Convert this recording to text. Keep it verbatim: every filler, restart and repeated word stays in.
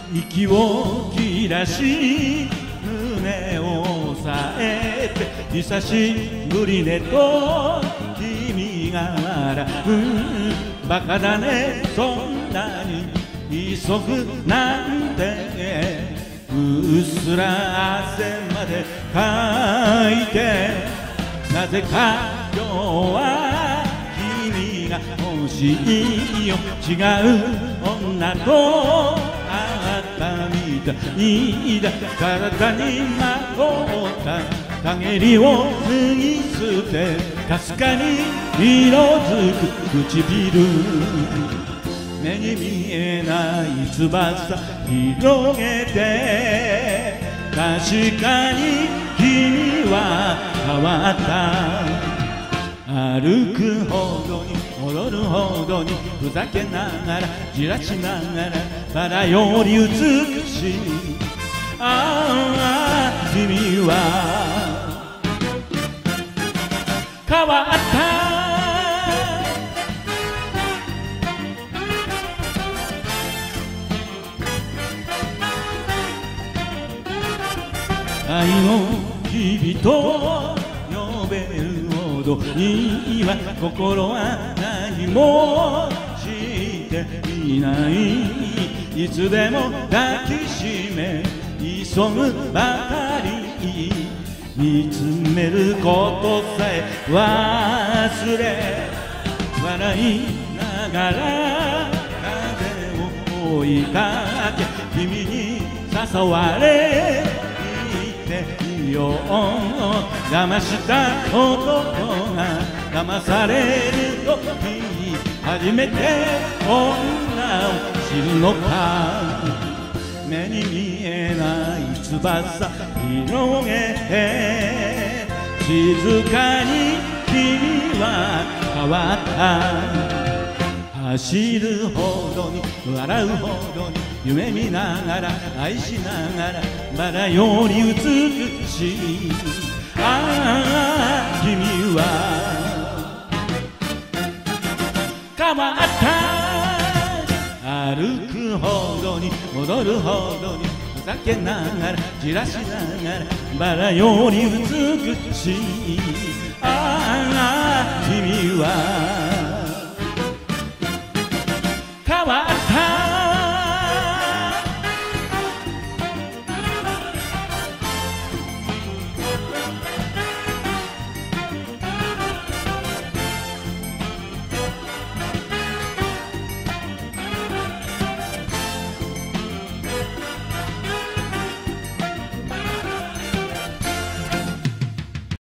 息を切らし胸を押さえて久しぶりねと君が笑う。バカだねそんなに急ぐなんて。うっすら汗までかいてなぜか今日は君が欲しいよ。違う女と会ったみたいだ。体にまとった陰りを脱ぎ捨てかすかに色づく唇。目に見えない翼広げて確かに君は変わった。歩くほどに踊るほどにふざけながらじらしながらバラより美しい。ああ君は変わった。愛の日々と呼べるほどには心は何もしていない。いつでも抱きしめ急ぐばかり。見つめることさえ忘れ笑いながら風を追いかけ君に誘われいいよ。騙した男が騙されるとき初めて女を知るのか。目に見えない翼広げて静かに君は変わった。走るほどに笑うほどに夢見ながら愛しながらバラより美しい。ああ君は変わった。歩くほどに踊るほどにふざけながらじらしながらバラより美しい。ああ君は